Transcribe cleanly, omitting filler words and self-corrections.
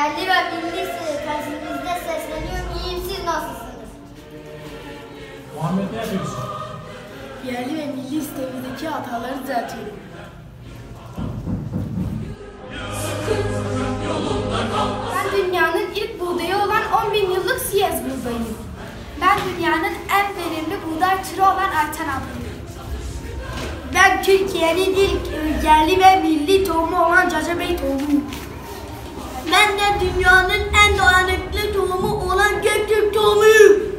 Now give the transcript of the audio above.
Yerli ve milli temsilimizde sesleniyorum. İyiyim, siz nasılsınız? Muhammed ne yapıyorsun? Yerli ve milli sitemizdeki hataları düzeltiyorum. Ben dünyanın ilk buğdayı olan 10.000 yıllık Siyez buğdayıyım. Ben dünyanın en verimli buğday türü olan Ayten ablayım. Ben Türkiye'nin ilk yerli ve milli tohumu olan Cacabey tohumuyum. Ben de dünyanın en dayanıklı tohumu olan Göktürk tohumuyum.